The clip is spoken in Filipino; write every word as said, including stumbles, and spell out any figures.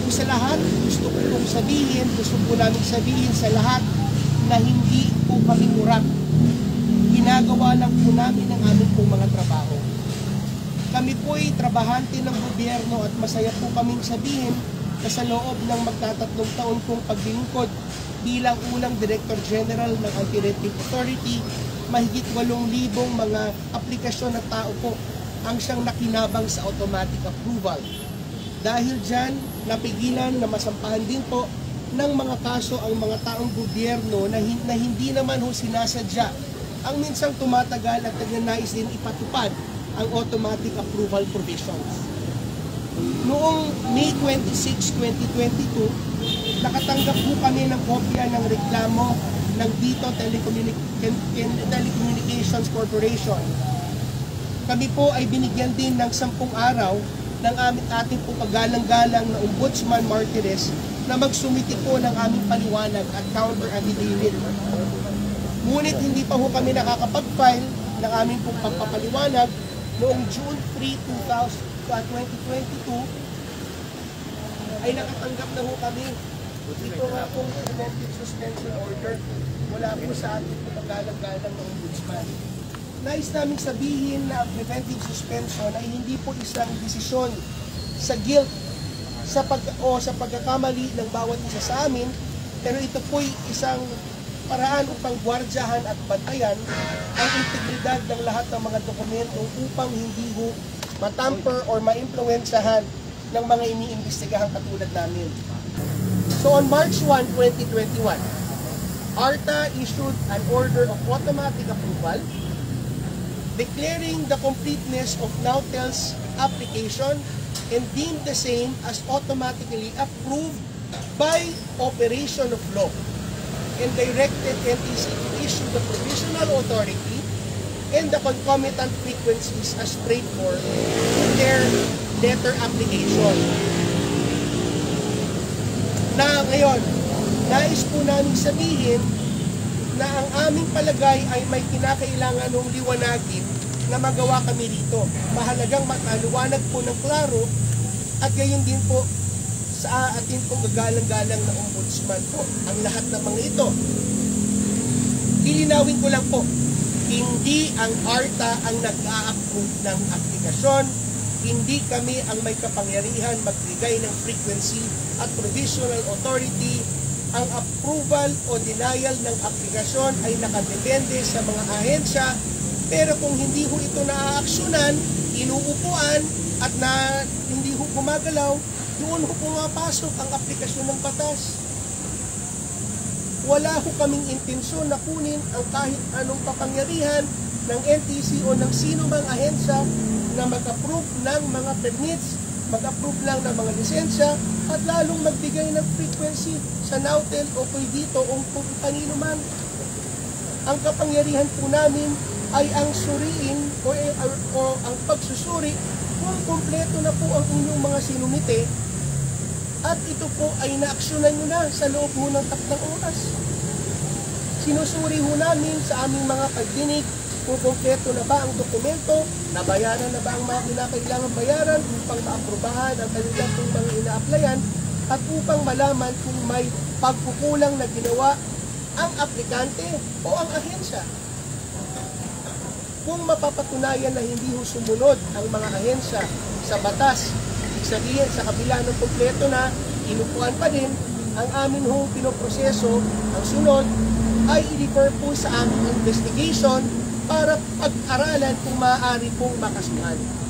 higit sa lahat, gusto ko pong sabihin, gusto po namin sabihin sa lahat na hindi po kami murap. Ginagawa lang po namin ang aming pong mga trabaho. Kami po ay trabahante ng gobyerno at masaya po kaming sabihin na sa loob ng magtatatlong taon kong paglilingkod bilang unang Director General ng Anti-Renting Authority, mahigit walong libong mga aplikasyon na tao po ang siyang nakinabang sa automatic approval. Dahil dyan, napigilan na masampahan din po ng mga kaso ang mga taong gobyerno na, na hindi naman ho sinasadya ang minsang tumatagal at nagnanais din ipatupad ang automatic approval provisions. Noong May twenty-six, twenty twenty-two, nakatanggap po kami ng kopya ng reklamo ng Dito Telecommunic Telecommunications Corporation. Kami po ay binigyan din ng sampung araw ng aming ating po pagalang-galang na Ombudsman Martires na magsumiti po ng aming paliwanag at counter affidavit. Ngunit hindi pa po kami nakakapag-file ng aming pong pagpapaliwanag noong June third, twenty twenty-two ay nakatanggap na po kami. Ito nga pong preventive suspension order mula po sa ating po pagalang-galang na Ombudsman. Nais namin sabihin na ang preventive suspension ay hindi po isang desisyon sa guilt sa pag o sa pagkakamali ng bawat isa sa amin, pero ito po ay isang paraan upang gwardyahan at bantayan ang integridad ng lahat ng mga dokumento upang hindi ho matamper or maimpluwensyahan ng mga iniimbestigahang katulad namin. So on March first, twenty twenty-one, ARTA issued an order of automatic approval declaring the completeness of Nautel's application and deemed the same as automatically approved by operation of law, and directed N T C to issue the provisional authority and the concomitant frequencies as prayed for in their letter application. Na ngayon, nais po namin sabihin na ang aming palagay ay may kinakailangan ng liwanagin na magawa kami rito. Mahalagang mataliwanag po ng klaro at gayon din po sa ating pong gagalang-galang na Ombudsman po ang lahat ng mga ito. Lilinawin ko lang po, hindi ang ARTA ang nag-a-approve ng aplikasyon, hindi kami ang may kapangyarihan magbigay ng frequency at provisional authority. Ang approval o denial ng aplikasyon ay nakadepende sa mga ahensya, pero kung hindi ho ito naaaksyonan, inuupuan at na hindi ho gumagalaw, doon ho pumapasok ang aplikasyon ng batas. Wala ho kaming intensyon na kunin ang kahit anong kapangyarihan ng N T C o ng sino mang ahensya na mag-approve ng mga permits, mag-approve lang ng mga lisensya, at lalong magbigay ng frequency sa Nautel o kay Dito o kung kanino man. Ang kapangyarihan po namin ay ang suriin o, o, o ang pagsusuri kung kumpleto na po ang inyong mga sinumite at ito po ay naaksyonan nyo na sa loob ho ng tatlong oras. Sinusuri ho namin sa aming mga pagdinig kung kumpleto na ba ang dokumento, nabayaran na ba ang mga kinakailangan bayaran upang maaprubahan ang kanilang kung mga ina-applyan at upang malaman kung may pagkukulang na ginawa ang aplikante o ang ahensya. Kung mapapatunayan na hindi ho sumunod ang mga ahensya sa batas, ibig sabihin sa kabila ng kumpleto na inupuan pa din, ang amin ho pinoproseso, ang sunod ay i-refer po sa aming investigation para pag-aralan kung maaari pong makasuhan.